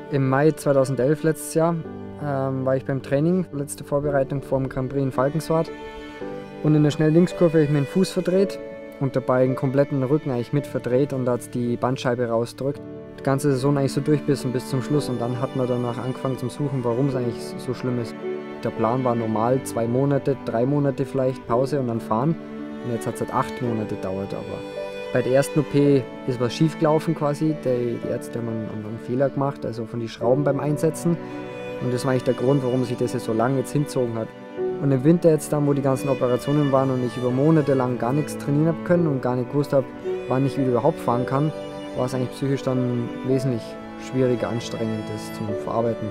Im Mai 2011, letztes Jahr, war ich beim Training, letzte Vorbereitung vor dem Grand Prix in Falkenswart. Und in der Schnell-Linkskurve habe ich mir den Fuß verdreht und dabei den kompletten Rücken eigentlich mit verdreht und da hat es die Bandscheibe rausgedrückt. Die ganze Saison eigentlich so durchbissen bis zum Schluss und dann hat man danach angefangen zu suchen, warum es eigentlich so schlimm ist. Der Plan war normal 2 Monate, 3 Monate vielleicht Pause und dann fahren. Und jetzt hat es halt 8 Monate gedauert. Aber bei der ersten OP ist was schief gelaufen quasi. Die Ärzte haben einen Fehler gemacht, also von den Schrauben beim Einsetzen. Und das war eigentlich der Grund, warum sich das jetzt so lange jetzt hingezogen hat. Und im Winter jetzt dann, wo die ganzen Operationen waren und ich über Monate lang gar nichts trainieren habe können und gar nicht gewusst habe, wann ich wieder überhaupt fahren kann, war es eigentlich psychisch dann wesentlich schwieriger, anstrengend, das zu verarbeiten.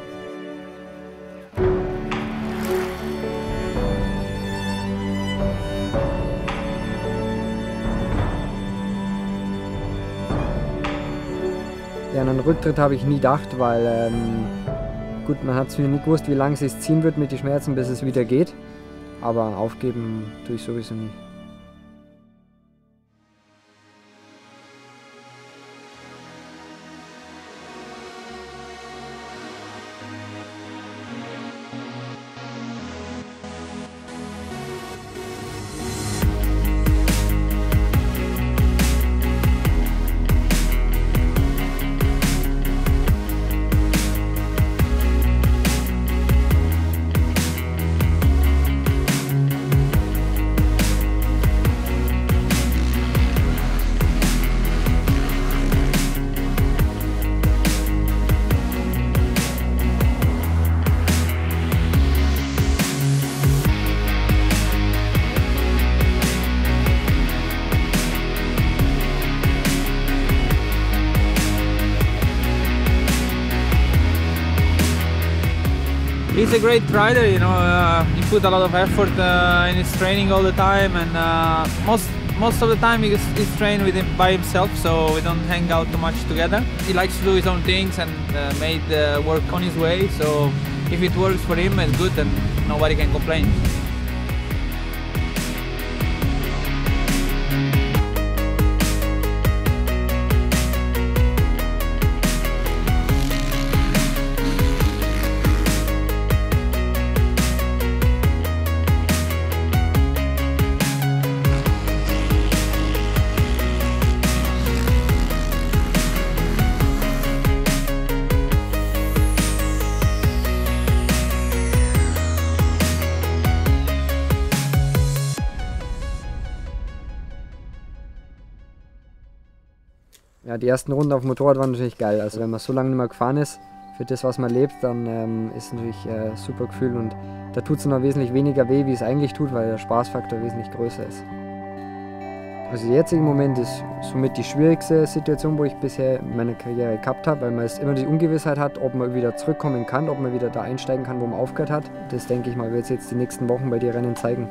Ja, an einen Rücktritt habe ich nie gedacht, weil gut, man hat nie gewusst, wie lange es sich ziehen wird mit den Schmerzen, bis es wieder geht. Aber aufgeben tue ich sowieso nie. He's a great rider, you know. He put a lot of effort in his training all the time, and most of the time he's trained by himself, so we don't hang out too much together. He likes to do his own things and made work on his way. So if it works for him, it's good, and nobody can complain. Ja, die ersten Runden auf dem Motorrad waren natürlich geil. Also wenn man so lange nicht mehr gefahren ist, für das, was man lebt, dann ist es natürlich ein super Gefühl. Und da tut es noch wesentlich weniger weh, wie es eigentlich tut, weil der Spaßfaktor wesentlich größer ist. Also der jetzige Moment ist somit die schwierigste Situation, wo ich bisher in meiner Karriere gehabt habe, weil man immer die Ungewissheit hat, ob man wieder zurückkommen kann, ob man wieder da einsteigen kann, wo man aufgehört hat. Das denke ich mal, wird es jetzt die nächsten Wochen bei den Rennen zeigen.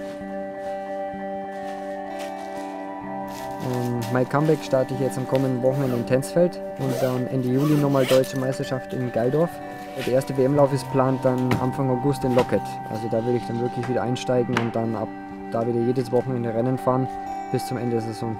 Mein Comeback starte ich jetzt am kommenden Wochenende in Tensfeld und dann Ende Juli nochmal Deutsche Meisterschaft in Geildorf. Der erste WM-Lauf ist geplant dann Anfang August in Loket. Also da will ich dann wirklich wieder einsteigen und dann ab da wieder jedes Wochenende Rennen fahren bis zum Ende der Saison.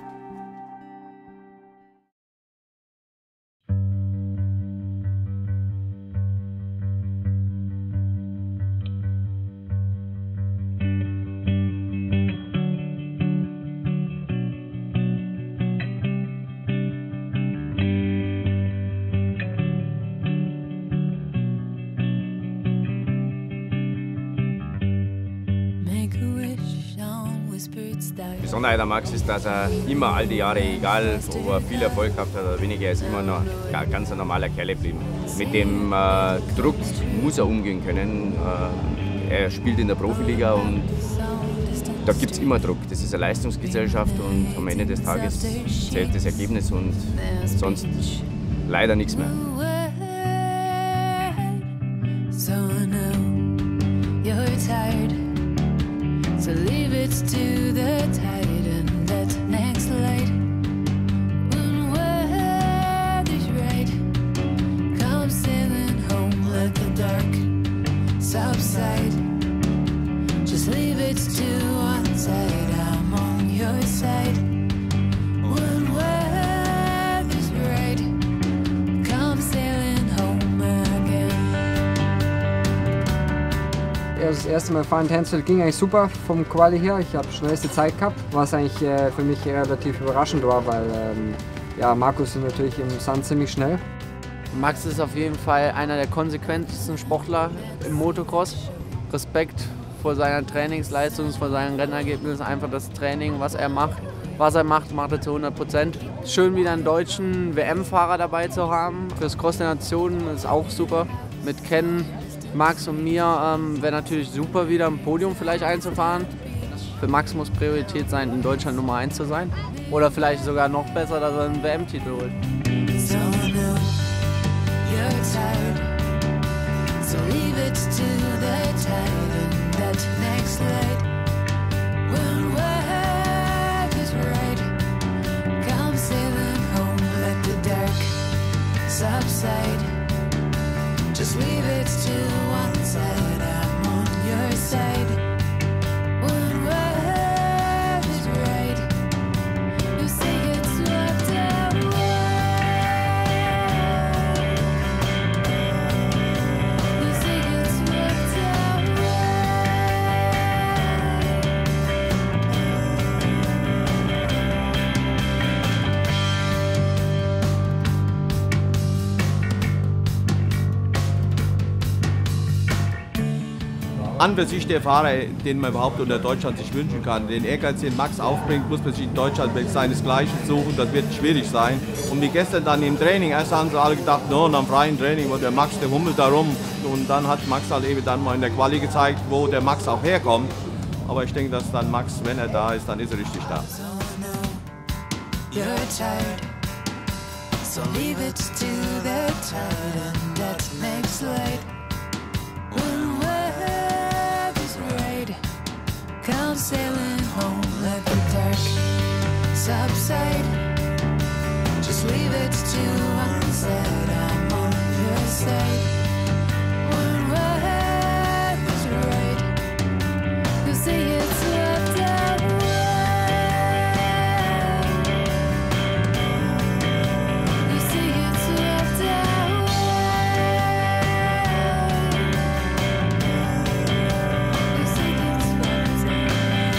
Die Besonderheit an Max ist, dass er immer all die Jahre, egal ob er viel Erfolg gehabt hat oder weniger, ist immer noch ein ganz normaler Kerl geblieben. Mit dem Druck muss er umgehen können. Er spielt in der Profiliga und da gibt es immer Druck. Das ist eine Leistungsgesellschaft und am Ende des Tages zählt das Ergebnis und sonst leider nichts mehr. So leave it to the tide and that next light. When weather's right, come sailing home, let the dark subside. Just leave it to one side, I'm on your side. When weather's right, come sailing das erste Mal fahren in Hansfield ging eigentlich super vom Quali her. Ich habe schnellste Zeit gehabt, was eigentlich für mich relativ überraschend war, weil ja, Markus ist natürlich im Sand ziemlich schnell. Max ist auf jeden Fall einer der konsequentesten Sportler im Motocross. Respekt vor seiner Trainingsleistung, vor seinen Rennergebnissen, einfach das Training, was er macht, macht er zu 100%. Schön wieder einen deutschen WM-Fahrer dabei zu haben. Fürs Cross der Nationen ist auch super. Mit Ken, Max und mir wäre natürlich super, wieder ein Podium vielleicht einzufahren. Für Max muss Priorität sein, in Deutschland Nummer 1 zu sein. Oder vielleicht sogar noch besser, dass er einen WM-Titel holt. Just leave it to one side, I'm on your side. When word is right, you say it's swept away. You say it's swept away. An für sich der Fahrer, den man überhaupt unter Deutschland sich wünschen kann. Den Ehrgeiz, den Max aufbringt, muss man sich in Deutschland seinesgleichen suchen. Das wird schwierig sein. Und wie gestern dann im Training, erst haben sie alle gedacht, no, am freien Training, wo der Max, der hummelt da rum. Und dann hat Max halt eben dann mal in der Quali gezeigt, wo der Max auch herkommt. Aber ich denke, dass dann Max, wenn er da ist, dann ist er richtig da. So leave it to the tide and that makes light. When word is right, come sailing home, let the dark subside. Just leave it to one side, I'm on your side. When word is right, you say it's left away. You say it's left away. You say it's left away.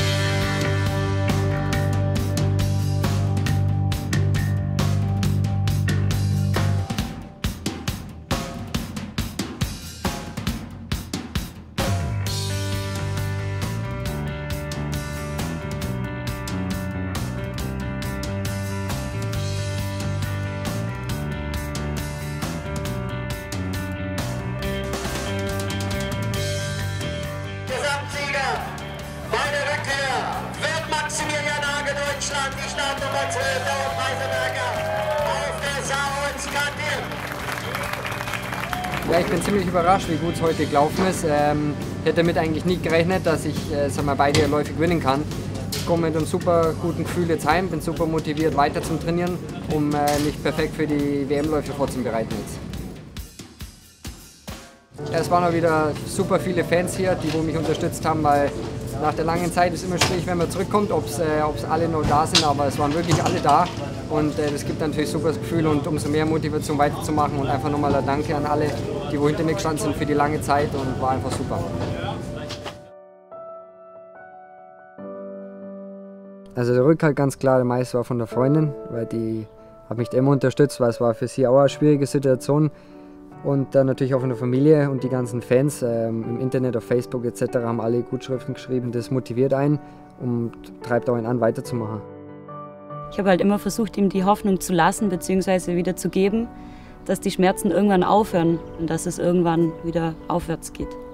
Gesamtsieger bei der Rückkehr wird Maximilian Hage Deutschland, die Startnummer 12 der Preiselberger auf der Saarholz-Kantil. Ja, ich bin ziemlich überrascht, wie gut es heute gelaufen ist. Ich hätte damit eigentlich nie gerechnet, dass ich beide Läufe gewinnen kann. Ich komme mit einem super guten Gefühl jetzt heim, bin super motiviert weiter zum Trainieren, um mich perfekt für die WM-Läufe vorzubereiten jetzt. Es waren auch wieder super viele Fans hier, die mich unterstützt haben, weil nach der langen Zeit ist es immer schwierig, wenn man zurückkommt, ob alle noch da sind, aber es waren wirklich alle da und das gibt natürlich super das Gefühl und umso mehr Motivation weiterzumachen und einfach nochmal ein Danke an alle, die hinter mir gestanden sind für die lange Zeit und war einfach super. Also der Rückhalt ganz klar, der meiste war von der Freundin, weil die hat mich immer unterstützt, weil es war für sie auch eine schwierige Situation. Und dann natürlich auch von der Familie und die ganzen Fans im Internet, auf Facebook etc. haben alle Gutschriften geschrieben. Das motiviert einen und treibt auch einen an, weiterzumachen. Ich habe halt immer versucht, ihm die Hoffnung zu lassen bzw. wieder zu geben, dass die Schmerzen irgendwann aufhören und dass es irgendwann wieder aufwärts geht.